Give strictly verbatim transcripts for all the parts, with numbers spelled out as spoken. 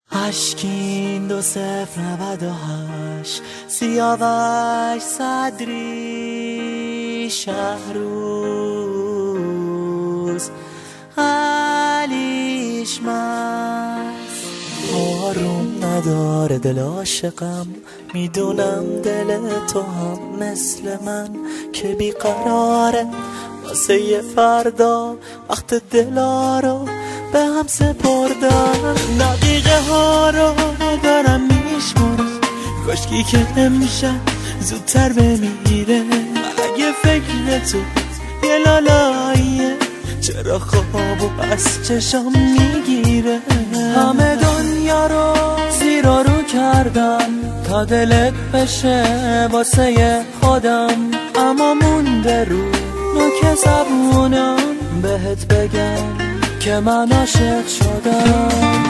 اشکین دو صفر نود و هشت سیاوش صدری شهروز علیش مست آروم نداره دل عاشقم، میدونم دل تو هم مثل من که بیقراره واسه یه فردا وقت دلا رو به هم سپردم. دقیقه ها رو دارم میشمارم، کاشکی که امشب زودتر بمیره. اگه فکر تو یه لالاییه چرا خوابو از چشم میگیره. همه دنیا رو زیر و رو کردم تا دلت بشه واسه خودم، اما مونده رو نوک زبونم بهت بگم که من عاشق شدم.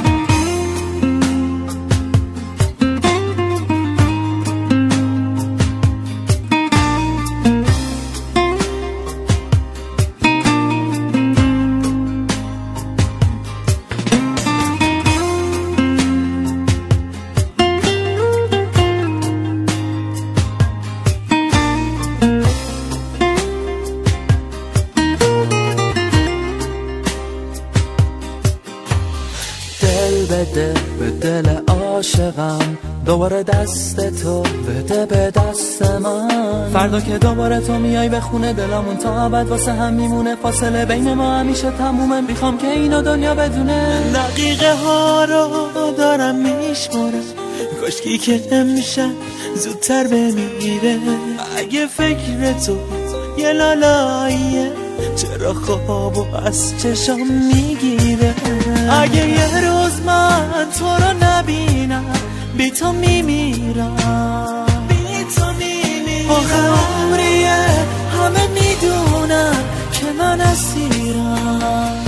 بده به دل عاشقم، دوباره دست تو بده به دست من. فردا که دوباره تو میای به خونه دلمون تا ابد واسه هم میمونه، فاصله بین ما همیشه تمومه. میخوام که اینو دنیا بدونه. دقیقه ها رو دارم میشمارم، کاشکی که امشب زودتر بمیره. اگه فکر تو یه لالاییه چرا خوابو از چشم میگیره. اگه یه روز من تو رو نبینم بی تو میمیرم، بی تو میمیرم. آخه عمریه همه میدونم که من اسیرم.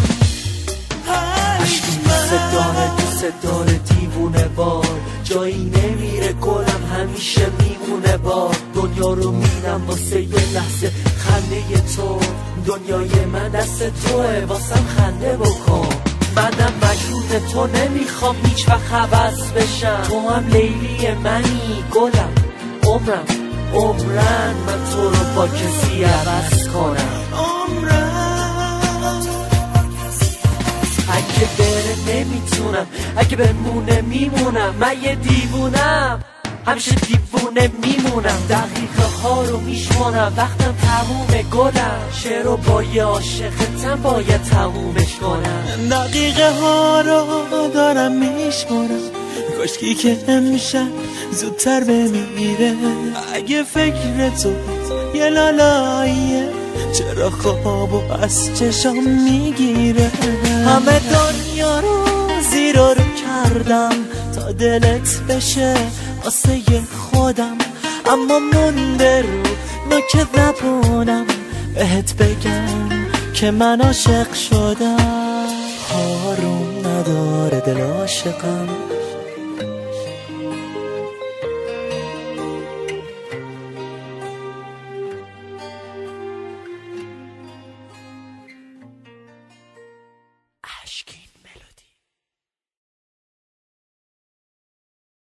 عشقی دوست داره دوست داره دیوونه بار، جایی نمیره گلم همیشه میمونه بار. دنیا رو میرم واسه یه لحظه خنده تو، دنیای من دست توه واسم خنده بکن. منم مجنون تو نمیخوام هیچ وقت عوض بشم، تو هم لیلی منی گلم عمرم عمرن. من تو رو با کسی عوض کنم عمرن. اگه بره نمیتونم، اگه بمونه میمونم. من یه دیوونم همیشه دیوونه میمونم. دقیقه ها رو میشمارم وقتم تمومه گلم. شعر رو با یه عاشقتم باید تمومش کنم. دقیقه ها رو دارم میشمارم، کاشکی که امشب زودتر بمیره. اگه فکر تو یه لالاییه چرا خوابو از چشم میگیره. همه دنیا رو زیر و رو کردم تا دلت بشه واسه خودم، اما مونده رو نوک زبونم بهت بگم که من عاشق شدم. آروم نداره دل عاشقم،